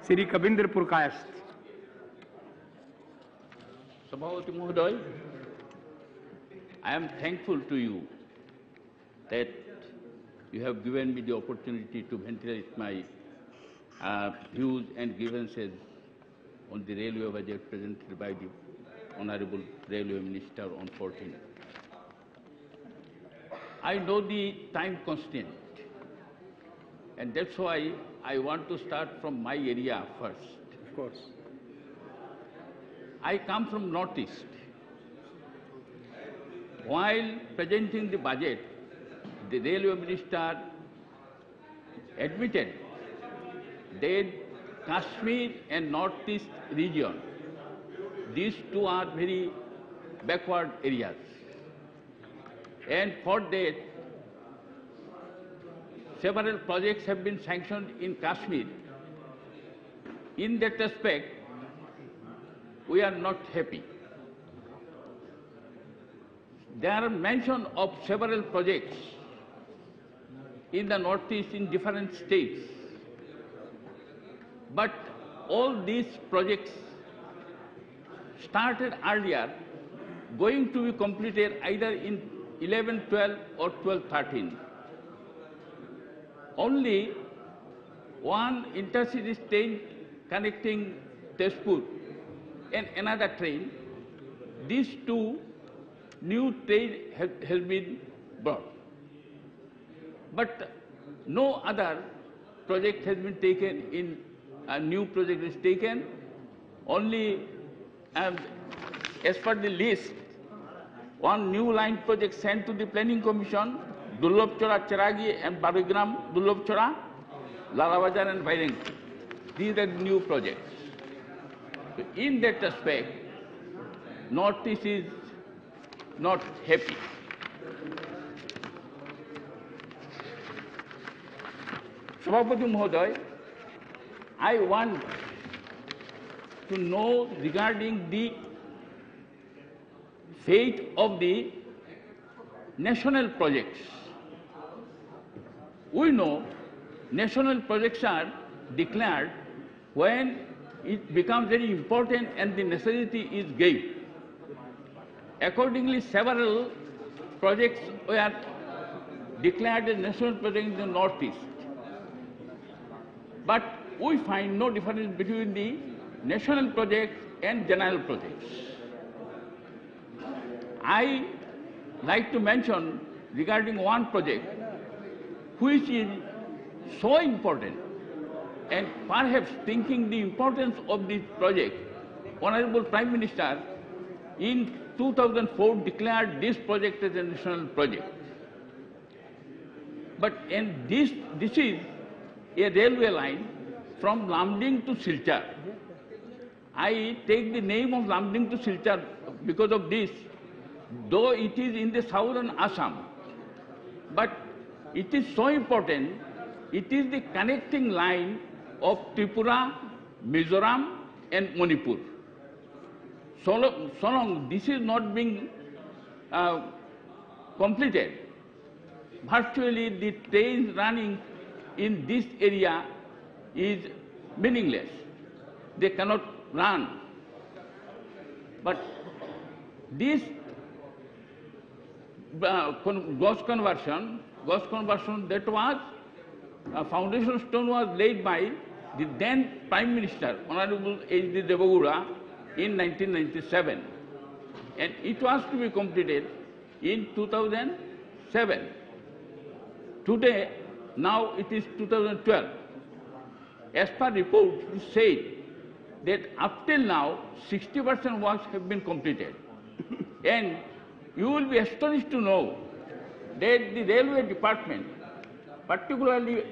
Shri कविंद्रपुर Kayastha. Sabhavati Mohoday, I am thankful to you that you have given me the opportunity to ventilate my views and grievances on the railway budget presented by the Honorable Railway Minister on 14th. I know the time constraint, and that's why I want to start from my area first. Of course. I come from Northeast. While presenting the budget, the Railway Minister admitted that Kashmir and Northeast region, these two are very backward areas. And for that, several projects have been sanctioned in Kashmir. In that respect, we are not happy. There are mention of several projects in the Northeast in different states. But all these projects started earlier, going to be completed either in 11-12 or 12-13. Only one intercity train connecting Tezpur and another train, these two new trains has been brought. But no other project has been taken in, a new project is taken. Only as per the list, one new line project sent to the Planning Commission, Dullabchora, Charagi and Barigram, Dullabchora, Lalabazar and Baireng. These are new projects. So in that respect, Northeast is not happy. Sabhavati Mohoday, I want to know regarding the fate of the national projects. We know national projects are declared when it becomes very important and the necessity is given. Accordingly, several projects were declared as national projects in the Northeast. But we find no difference between the national projects and general projects. I like to mention regarding one project which is so important, and perhaps thinking the importance of this project, Honorable Prime Minister in 2004 declared this project as a national project. But this is a railway line from Lamding to Silchar. I take the name of Lamding to Silchar because of this, though it is in the southern Assam. But it is so important, it is the connecting line of Tripura, Mizoram and Manipur. So long this is not being completed, virtually the trains running in this area is meaningless. They cannot run. But this gauge conversion, that was, foundation stone was laid by the then Prime Minister, Honorable H.D. Devagura, in 1997. And it was to be completed in 2007. Today, now it is 2012. As per report, it said that up till now, 60% works have been completed. And you will be astonished to know that the railway department, particularly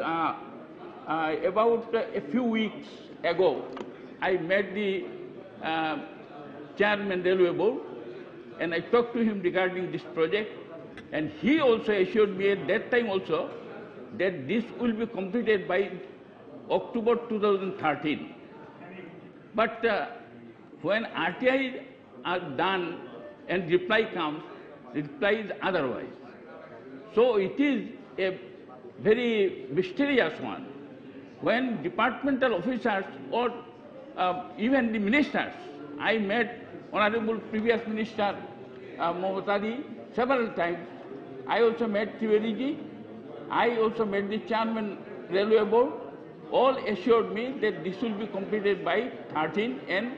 about a few weeks ago, I met the chairman railway board and I talked to him regarding this project, and he also assured me at that time also that this will be completed by October 2013. But when RTI are done and reply comes, the reply is otherwise. So it is a very mysterious one. when departmental officers or even the ministers, I met Honorable previous Minister Mohtadi several times. I also met Tiwari. I also met the Chairman Railway Board. All assured me that this will be completed by 13 and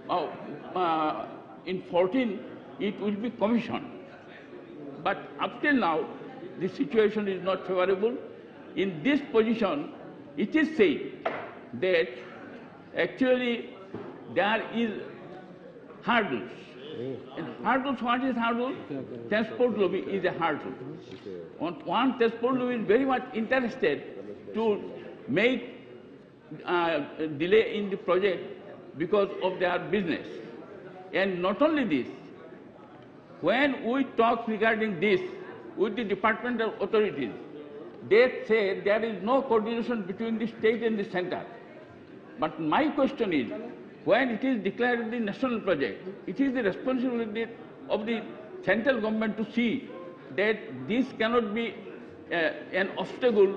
in 14 it will be commissioned. But up till now, the situation is not favorable. In this position, it is said that actually there is hurdles. And hurdles, what is hurdle? Transport lobby is a hurdle. One transport lobby is very much interested to make delay in the project because of their business. And not only this, when we talk regarding this with the departmental authorities, they say there is no coordination between the state and the center. But my question is, when it is declared the national project, it is the responsibility of the central government to see that this cannot be an obstacle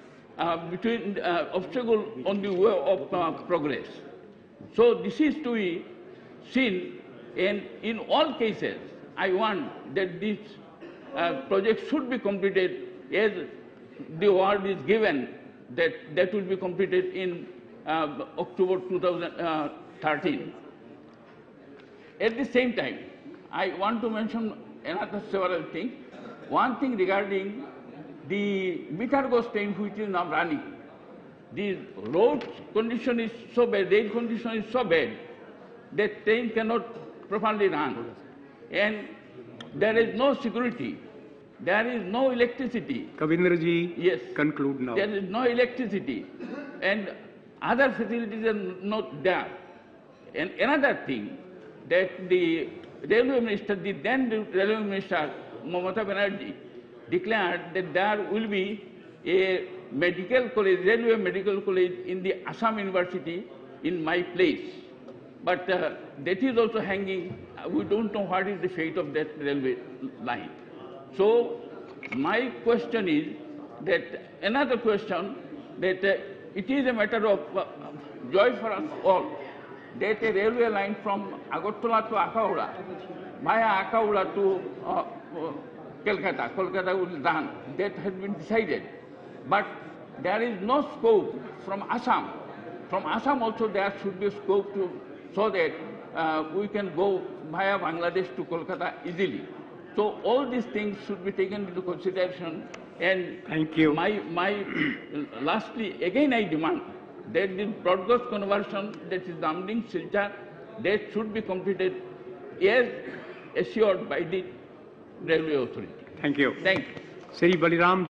obstacle on the way of progress. So this is to be seen, and in all cases, I want that this project should be completed as the word is given that will be completed in October 2013. At the same time, I want to mention another several things. One thing regarding the Mittergo train which is now running. The road condition is so bad, rail condition is so bad that train cannot properly run. And there is no security. There is no electricity. Kavindraji, yes, conclude now. There is no electricity. And other facilities are not there. And another thing, that the railway minister, the then railway minister, Mamata Banerjee, declared that there will be a medical college, railway medical college in the Assam University in my place. But that is also hanging. We don't know what is the fate of that railway line. So my question is that another question that it is a matter of joy for us all that a railway line from Agartala to Akaula, via Akaula to Kolkata will be done. That has been decided. But there is no scope from Assam. From Assam also there should be scope to, so that we can go via Bangladesh to Kolkata easily. So all these things should be taken into consideration. And thank you. Lastly, again I demand that the broad gauge conversion, that is Damding Silchar, that should be completed as assured by the railway authority. Thank you. Thank you. Sri Baliram.